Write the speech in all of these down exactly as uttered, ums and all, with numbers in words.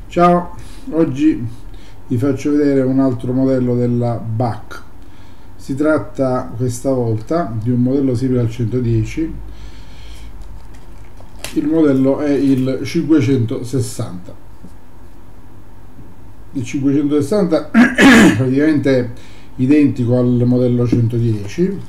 Ciao, oggi vi faccio vedere un altro modello della B A C. Si tratta questa volta di un modello simile al centodieci. Il modello è il cinquecentosessanta. Il cinquecentosessanta è praticamente identico al modello centodieci.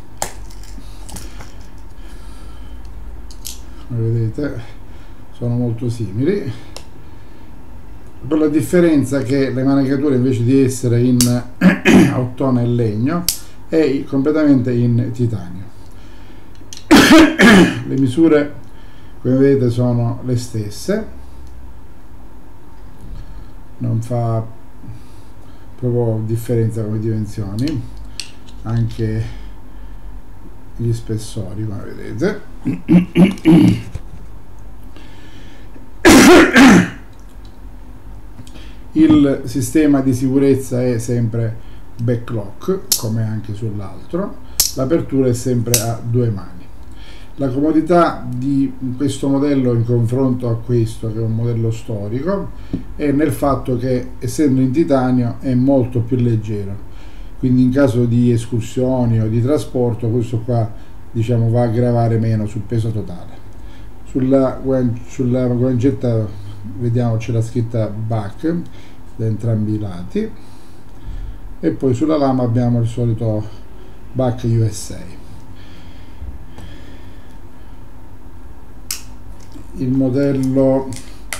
Come vedete, sono molto simili, con la differenza che le manicature, invece di essere in ottone e legno, è completamente in titanio. Le misure, come vedete, sono le stesse, non fa proprio differenza come dimensioni, anche gli spessori, come vedete. Il sistema di sicurezza è sempre backlock, come anche sull'altro. L'apertura è sempre a due mani. La comodità di questo modello in confronto a questo, che è un modello storico, è nel fatto che, essendo in titanio, è molto più leggero, quindi in caso di escursioni o di trasporto questo qua, diciamo, va a gravare meno sul peso totale. Sulla, sulla guancetta vediamo c'è la scritta B A C da entrambi i lati, e poi sulla lama abbiamo il solito B A C U S A. Il modello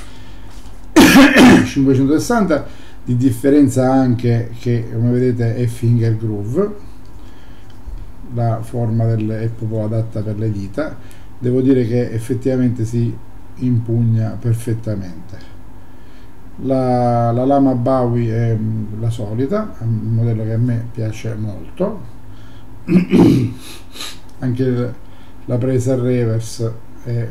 cinquecentosessanta, di differenza anche che, come vedete, è finger groove, la forma del, è proprio adatta per le dita. Devo dire che effettivamente si impugna perfettamente. La, la lama Bowie è la solita, un modello che a me piace molto. Anche la presa a reverse è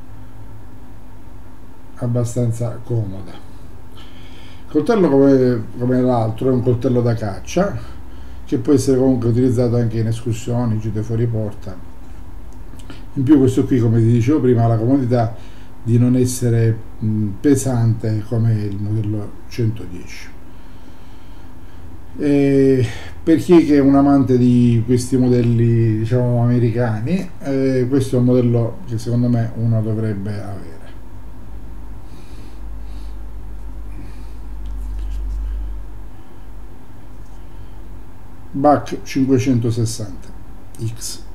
abbastanza comoda. Il coltello, come, come l'altro, è un coltello da caccia che può essere comunque utilizzato anche in escursioni, gite fuori porta. In più questo qui, come ti dicevo prima, ha la comodità di non essere mh, pesante come il modello centodieci. E per chi che è un amante di questi modelli, diciamo, americani, eh, questo è un modello che secondo me uno dovrebbe avere. B A C cinquecentosessanta X.